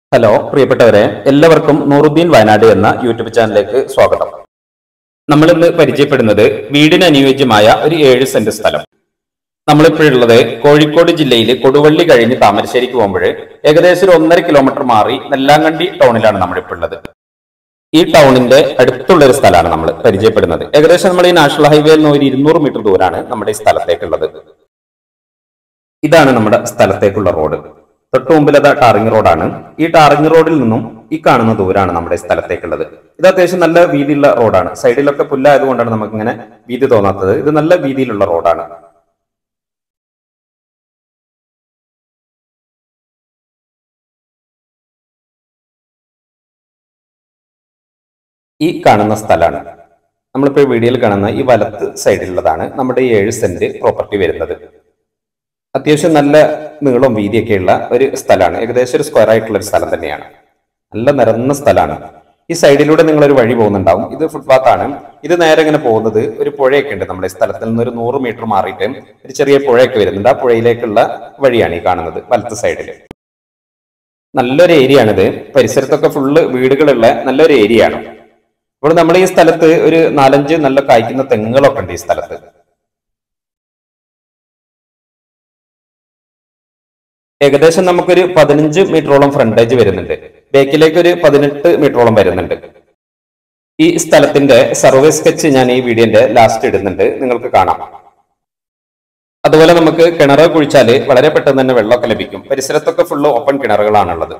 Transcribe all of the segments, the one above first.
Hello പ്രിയപ്പെട്ടവരെ, എല്ലാവർക്കും നൂറുദ്ദീൻ വയനാട് എന്ന യൂട്യൂബ് ചാനലിലേക്ക് സ്വാഗതം. നമ്മളിന്ന് പരിചയപ്പെടുന്നത് വീടിന് അനുയോജ്യമായ ഒരു 7 സെന്റ് സ്ഥലം. നമ്മളിപ്പോഴുള്ളത് കോഴിക്കോട് ജില്ലയിൽ കൊടുവള്ളി കഴിഞ്ഞ് താമരശ്ശേരിക്ക് പോകുമ്പോൾ ഏകദേശം 1.5 കിലോമീറ്റർ മാറി നെല്ലാങ്കണ്ടി ടൗണിലാണ് നമ്മളിപ്പോൾ ഉള്ളത്. ഈ ടൗണിന്റെ അടുത്തുള്ള ഒരു സ്ഥലമാണ് നമ്മൾ പരിചയപ്പെടുന്നത്. ഏകദേശം നമ്മൾ ഈ നാഷണൽ ഹൈവേയിൽ നിന്ന് ഒരു 200 മീറ്റർ ദൂരമാണ് നമ്മുടെ ഈ സ്ഥലത്തേക്കുള്ളത്. ഇതാണ് നമ്മുടെ സ്ഥലത്തേക്കുള്ള റോഡ്. തൊട്ടു മുമ്പിൽ അത് ടാറിംഗ് റോഡാണ്. ഈ ടാറിംഗ് റോഡിൽ നിന്നും ഈ കാണുന്ന ദൂരാണ് നമ്മുടെ സ്ഥലത്തേക്കുള്ളത്. ഇത് അത്യാവശ്യം നല്ല വീതിയുള്ള റോഡാണ്. സൈഡിലൊക്കെ പുല്ലായതുകൊണ്ടാണ് നമുക്ക് ഇങ്ങനെ വീതി തോന്നാത്തത്. ഇത് നല്ല വീതിയിലുള്ള റോഡാണ്. ഈ കാണുന്ന സ്ഥലമാണ് നമ്മളിപ്പോൾ വീഡിയോയിൽ കാണുന്ന ഈ വലത്ത് സൈഡിലുള്ളതാണ് നമ്മുടെ ഈ 7 സെന്റ് പ്രോപ്പർട്ടി വരുന്നത്. അത്യാവശ്യം നല്ല നീളവും വീതിയൊക്കെയുള്ള ഒരു സ്ഥലമാണ്. ഏകദേശം ഒരു സ്ക്വയർ ആയിട്ടുള്ള ഒരു സ്ഥലം തന്നെയാണ്. നല്ല നിരന്ന സ്ഥലമാണ്. ഈ സൈഡിലൂടെ നിങ്ങളൊരു വഴി പോകുന്നുണ്ടാവും. ഇത് ഫുട്പാത്ത് ആണ്. ഇത് നേരെ ഇങ്ങനെ പോകുന്നത് ഒരു പുഴയൊക്കെ ഉണ്ട്. നമ്മുടെ സ്ഥലത്തിൽ നിന്ന് ഒരു 100 മീറ്റർ മാറിയിട്ട് ഒരു ചെറിയ പുഴയൊക്കെ വരുന്നുണ്ട്. ആ പുഴയിലേക്കുള്ള വഴിയാണ് ഈ കാണുന്നത് വലത്ത് സൈഡിൽ. നല്ലൊരു ഏരിയ ആണിത്. പരിസരത്തൊക്കെ ഫുള്ള് വീടുകളുള്ള നല്ലൊരു ഏരിയ ആണ്. അപ്പോൾ നമ്മൾ ഈ സ്ഥലത്ത് ഒരു 4-5 നല്ല കായ്ക്കുന്ന തെങ്ങുകളൊക്കെ ഉണ്ട് ഈ സ്ഥലത്ത്. ഏകദേശം നമുക്കൊരു 15 മീറ്ററോളം ഫ്രണ്ടേജ് വരുന്നുണ്ട്. ബേക്കിലേക്ക് ഒരു 18 മീറ്ററോളം വരുന്നുണ്ട്. ഈ സ്ഥലത്തിന്റെ സർവേ സ്കെച്ച് ഞാൻ ഈ വീഡിയോന്റെ ലാസ്റ്റ് ഇടുന്നുണ്ട്, നിങ്ങൾക്ക് കാണാം. അതുപോലെ നമുക്ക് കിണർ കുഴിച്ചാൽ വളരെ പെട്ടെന്ന് തന്നെ വെള്ളമൊക്കെ ലഭിക്കും. പരിസരത്തൊക്കെ ഫുള്ള് ഓപ്പൺ കിണറുകളാണുള്ളത്.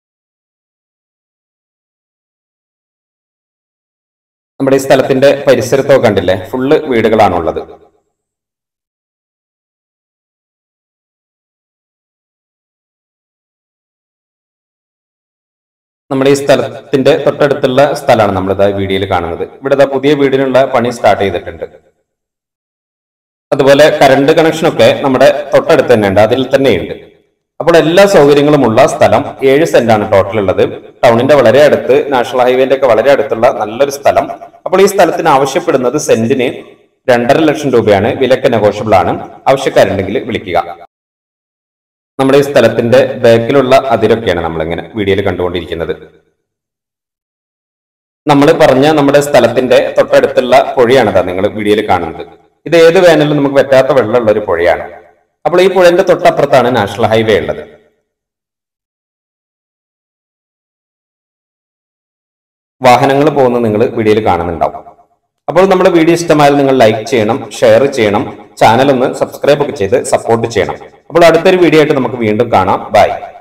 നമ്മുടെ ഈ സ്ഥലത്തിന്റെ പരിസരത്തൊക്കെ കണ്ടില്ലേ, ഫുള്ള് വീടുകളാണുള്ളത്. നമ്മുടെ ഈ സ്ഥലത്തിന്റെ തൊട്ടടുത്തുള്ള സ്ഥലമാണ് നമ്മളിതാ വീഡിയോയിൽ കാണുന്നത്. ഇവിടെ പുതിയ വീടിനുള്ള പണി സ്റ്റാർട്ട് ചെയ്തിട്ടുണ്ട്. അതുപോലെ കറണ്ട് കണക്ഷനൊക്കെ നമ്മുടെ തൊട്ടടുത്ത് തന്നെ ഉണ്ട്, അതിൽ തന്നെയുണ്ട്. അപ്പോൾ എല്ലാ സൗകര്യങ്ങളും ഉള്ള സ്ഥലം 7 സെന്റാണ് ടോട്ടൽ ഉള്ളത്. ടൗണിന്റെ വളരെ അടുത്ത്, നാഷണൽ ഹൈവേന്റെ ഒക്കെ വളരെ അടുത്തുള്ള നല്ലൊരു സ്ഥലം. അപ്പോൾ ഈ സ്ഥലത്തിന് ആവശ്യപ്പെടുന്നത് സെന്റിന് 2.5 ലക്ഷം രൂപയാണ്. വിലക്ക് നെഗോഷ്യബിൾ ആണ്. ആവശ്യക്കാരുണ്ടെങ്കിൽ വിളിക്കുക. നമ്മുടെ ഈ സ്ഥലത്തിന്റെ ബാക്കിലുള്ള അതിരൊക്കെയാണ് നമ്മളിങ്ങനെ വീഡിയോയിൽ കണ്ടുകൊണ്ടിരിക്കുന്നത്. നമ്മൾ പറഞ്ഞ നമ്മുടെ സ്ഥലത്തിന്റെ തൊട്ടടുത്തുള്ള പുഴയാണിതാ നിങ്ങൾ വീഡിയോയിൽ കാണുന്നത്. ഇത് ഏത് വേനലും നമുക്ക് പറ്റാത്ത വെള്ളമുള്ള ഒരു പുഴയാണ്. അപ്പോൾ ഈ പുഴന്റെ തൊട്ടപ്പുറത്താണ് നാഷണൽ ഹൈവേ ഉള്ളത്. വാഹനങ്ങൾ പോകുന്നത് നിങ്ങൾ വീഡിയോയിൽ കാണുന്നുണ്ടാവും. അപ്പോൾ നമ്മുടെ വീഡിയോ ഇഷ്ടമായാൽ നിങ്ങൾ ലൈക്ക് ചെയ്യണം, ഷെയർ ചെയ്യണം, ചാനൽ ഒന്ന് സബ്സ്ക്രൈബ് ഒക്കെ ചെയ്ത് സപ്പോർട്ട് ചെയ്യണം. അപ്പോൾ അടുത്തൊരു വീഡിയോ ആയിട്ട് നമുക്ക് വീണ്ടും കാണാം. ബൈ.